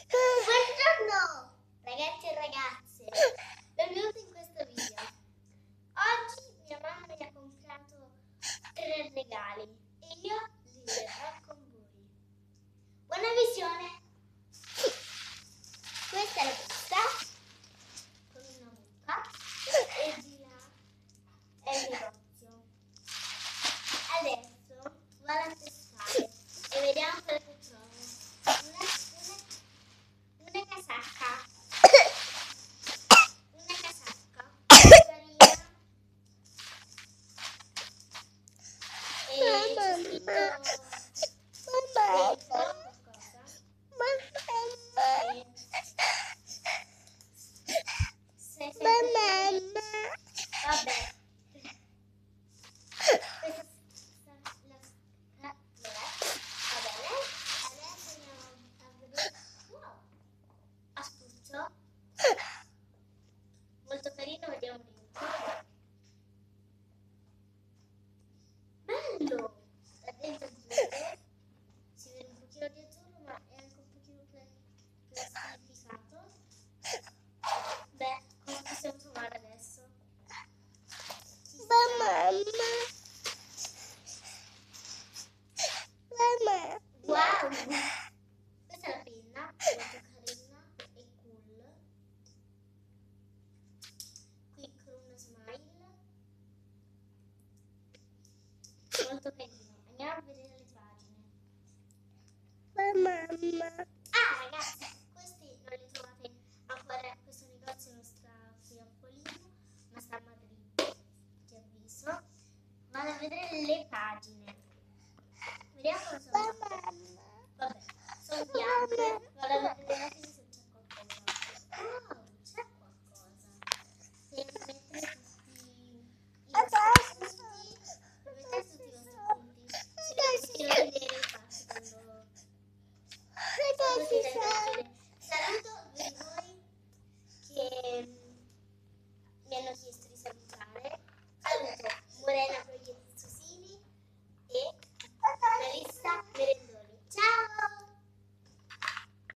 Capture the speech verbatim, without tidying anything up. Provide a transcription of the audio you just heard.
Buongiorno ragazzi e ragazze, benvenuti in questo video. Oggi mia mamma mi ha comprato tre regali e io li vedrò con voi. Buona visione! Questa è la busta con una mucca e di là è il negozio. Adesso vado a testare e vediamo cosa trovo. Una, una, una casacca. Una casacca carina. E c'è scritto dentro qualcosa. E se sente vabbè. Molto carino, vediamo dentro. Bello! Da dentro è azzurro, si vede un pochino di azzurro, ma è anche un pochino plastificato. Beh, come possiamo trovare adesso? Mamma! Mamma! Wow! Questa è la penna, molto carina e cool. Qui con una smile molto carino. Andiamo a vedere le pagine. Mamma. Ah ragazzi, questi non li trovate ancora in questo negozio nostra qui a Polino, ma sta a Madrid, ti avviso. Vado a vedere le pagine. Vediamo cosa sono. Vabbè, sono bianche. Vado a vedere se c'è qualcosa. Wow, c'è qualcosa. Se mettete tutti i vostri punti, mettete tutti i vostri punti. Se riuscite a vedere infatti quando quando siete a vedere. Saluto voi.